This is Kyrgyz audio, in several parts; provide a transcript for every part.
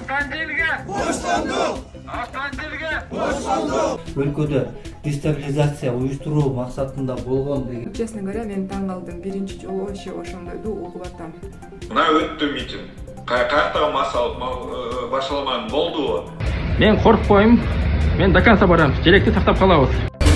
Автандилге боштондук! Автандилге боштондук! Өлкөдө дестабилизация уюштуруу максатында болгон деген. Честно говоря, мен таң калдым. Биринчи жолу ошондойду угуп атам. Мына өттү митинг. Каяктагы башаламан болду. Мен коркпойм. Мен до конца барам. Желекти сактап калабыз.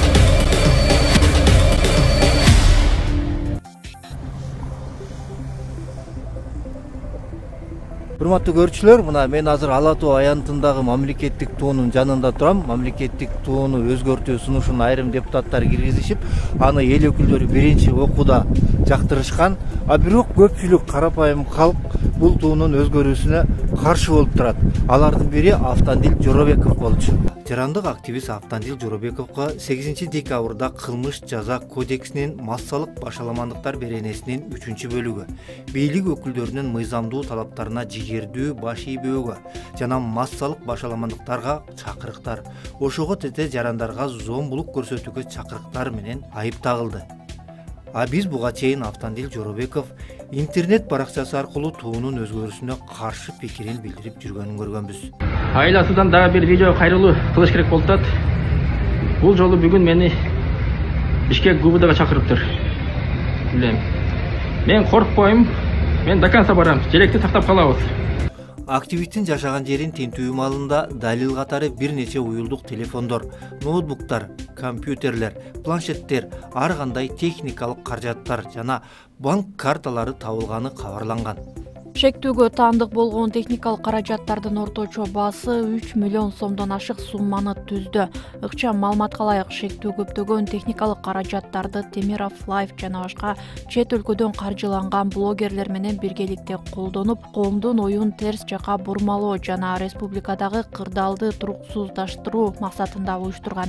Урматтуу көрүүчүлөр, мына мен азыр Ала Тоо аянтындагы мамлекеттик туунун жанында турам. Мамлекеттик тууну өзгөртүү сунушун айрым депутаттар киргизишип, аны эл өкүлдөрү биринчи окууда жактырышкан. А бирок көпчүлүк карапайым калк бул туунун өзгөрүүсүнө каршы болуп турат. Алардын бири Автандил Жоробеков болчу. Жарандык активист Автандил Жоробековго 8 декабрда кылмыш жаза кодексинин массалык башаламандыктар беренесинин 3-бөлүгү бийлик өкүлдөрүнүн мыйзамдуу талаптарына жигердүү баш ийбөөгө жана массалык башаламандыктарга чакырыктар, ошого тете жарандарга зомбулук көрсөтүүгө чакырыктар менен айыпталды. А биз буга чейин Автандил Жоробеков интернет баракчасы аркылуу туунун өзгөрүүсүнө каршы пикирин билдирип жүргөнүн көргөнбүз. Айласыдан дагы бир видео кайрылуу кылыш керек болуп атат. Бул жолу бүгүн мени Бишкек ГУБДга чакырыптыр. Билем. Мен коркпойм. Мен до конца барам. Желекти сактап калабыз. Активисттин жашаган жерин тинтүү маалында далил катары бир нече уюлдук телефондор, ноутбуктар, компьютерлер, планшеттер, ар кандай техникалык каражаттар жана банк карталары табылганы кабарланган. Шектүүгө таандык болгон техникалык каражаттардын орточо баасы 3 миллион сомдон ашык сумманы түздү. Ыкчам маалыматка ылайык, шектүү көптөгөн техникалык каражаттарды Темиров Лайф жана башка чет өлкөдөн каржыланган блогерлер менен биргеликте колдонуп, коомдун оюн терс жака бурмалоо жана республикадагы кырдаалды туруксуздаштыруу максатында уюштурган.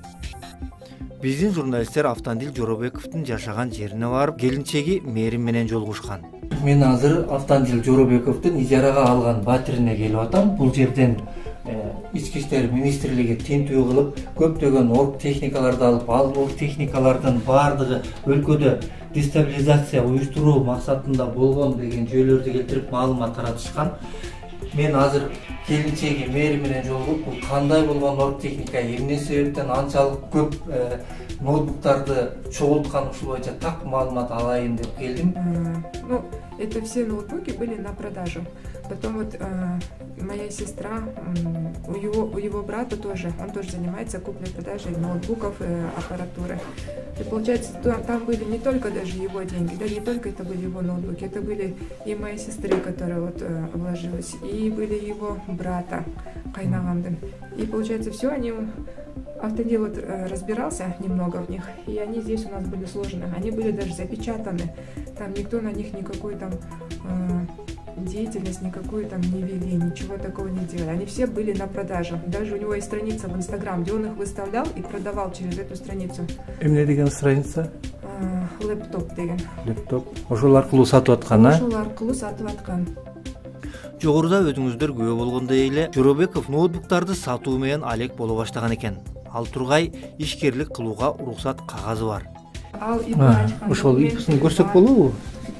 Биздин журналисттер Автандил Жоробековдун жашаган жерине барып, келинчеги мээрим менен жолугушкан. Мен азыр Автандил Жоробековдун ижарага алган батирине келип атам. Бул жерден Ички иштер министрлиги тинтүү кылып, көптөгөн орг техникаларды алып, ал орг техникалардын баардыгы өлкөдө дестабилизация уюштуруу максатында болгон деген жүйөлөрдү келтирип маалымат таратышкан. Мен азыр келинчеги мээрим менен жолугуп, бул кандай болгон орг техника, эмне себептен анчалык көп ноутбуктарды чогулткан, ушул боюнча так маалымат алайын деп келдим. Ну, это все ноутбуки были на продажу. Потом вот моя сестра, у его брата тоже, он тоже занимается куплей-продажей ноутбуков и аппаратуры. И получается, там были не только даже его деньги, да, не только это были его ноутбуки, это были и моей сестры, которая вот вложилась, и были его брата Кайнагамдын. И получается, все они... Автодил вот разбирался немного в них, и они здесь у нас были сложены. Они были даже запечатаны. Там никто на них никакой там деятельность никакую там не вели, ничего такого не делали. Они все были на продажу. Даже у него есть страница в Инстаграм, где он их выставлял и продавал через эту страницу. Эмне деген страница? Лэптоп деген. Лэптоп. Ошол аркылуу сатып аткан, а? Ошол аркылуу сатып аткан. Жогоруда өзүңүздөр күбө болгондой эле Жоробеков ноутбуктарды сатуу менен алек боло баштаган экен. Ал тургай ишкерлик кылууга уруксат кагазы бар. Ал ИП ачкан. Ошол ИПсин көрсөк болобу?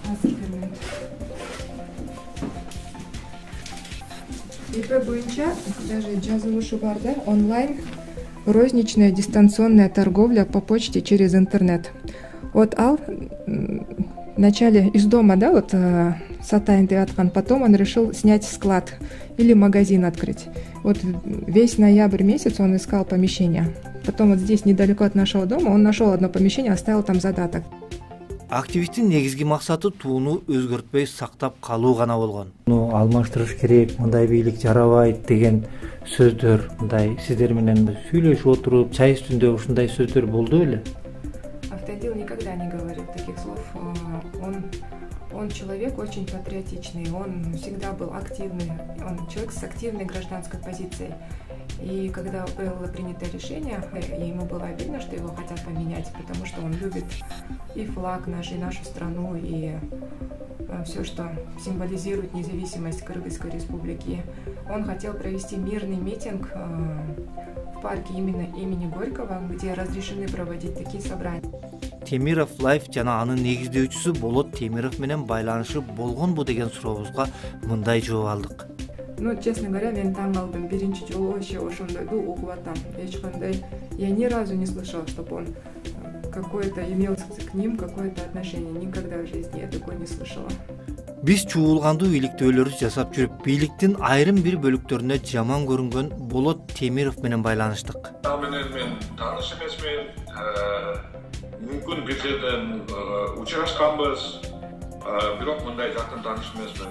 ИП боюнча даже жазылышы бар да, онлайн розничная дистанционная торговля по почте через интернет. Вот ал вначале из дома, да, вот сатайын деп аткан, потом он решил снять склад или магазин открыть. Вот весь ноябрь месяц он искал помещение. Потом вот здесь недалеко от нашего дома он нашел одно помещение, оставил там задаток. Активисттин негизги максаты тууну өзгөртпөй сактап калуу гана болгон. Алмаштырыш керек, мындай бийлик жарабайт деген сөздөр, мындай сиздер менен сүйлөшүп отуруп, чай үстүндө ушундай сөздөр болду беле? Автодил никогда не говорит таких слов. Он человек очень патриотичный, он всегда был активный, он человек с активной гражданской позицией. И когда было принято решение, ему было обидно, что его хотят поменять, потому что он любит и флаг наш, и нашу страну, и все, что символизирует независимость Кыргызской республики. Он хотел провести мирный митинг в парке имени Горького, где разрешены проводить такие собрания. Темиров Лайф жана анын негиздөөчүсү Болот Темиров менен байланышы болгонбу деген сурообузга мындай жооп алдык. Ну, честно говоря, мен таң калдым. Биринчи жолу вообще ошондойду угуп атам. Эч кандай, я ни разу не слышала, чтобы он какое-то имел к ним какое-то отношение. Никогда в жизни я такое не слышала. Биз чуулгандуу иликтөөлөрдү жасап жүрүп, бийликтин айрым бир бөлүктөрүнө жаман көрүнгөн Болот Темиров менен байланыштык. Ал менен мен тааныш эмесмин. Мүмкүн бир жерден учурашканбыз. Бирок мындай жакын тааныш эмесмин.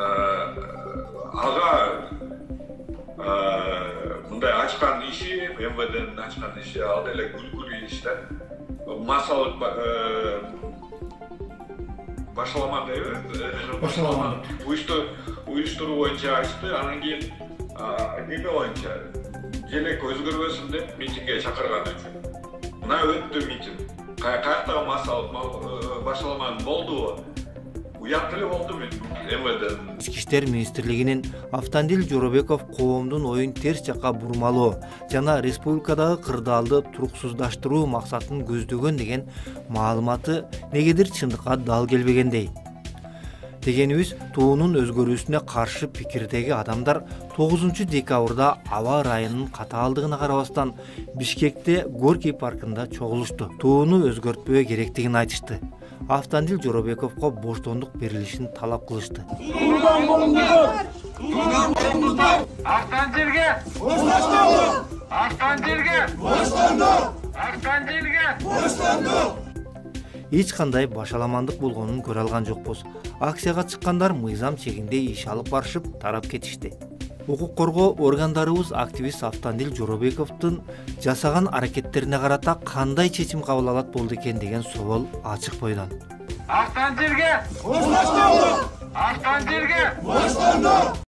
Ага мындай ачкан иши, МВДнин ачкан иши ал деле күлкүлүү иш да. Массалык башаламан уюштуруу боюнча ачты, анан кийин неме боюнча желек өзгөрбөсүн деп митингге чакырган үчүн. Мына өттү митинг. Каяктагы массалык башаламан болдубу? Уят эле болду МВД. Ички иштер министрлигинин Автандил Жоробеков коомдун оюн терс жакка бурмалоо жана республикадагы кырдаалды туруксуздаштыруу максатын көздөгөн деген маалыматы негедир чындыкка дал келбегендей. Дегенибиз, туунун өзгөрүүсүнө каршы пикирдеги адамдар 9 декабрда аба ырайынын катаалдыгына карабастан Бишкекте Горький паркында чогулушту. Тууну өзгөртпөө керектигин айтышты. Автандил Жоробековго боштондук берилишин талап кылышты. Автандилге боштондук! Автандилге боштондук! Автандилге боштондук! Эч кандай башаламандык болгонун көрө алган жокпуз. Акцияга чыккандар мыйзам чегинде иш алып барышып, тарап кетишти. Укук коргоо органдарыбыз активист Автандил Жоробековдун жасаган аракеттерине карата кандай чечим кабыл алат болду экен деген суроол ачык бойдон. Автандилге боштондук! Автандилге боштондук!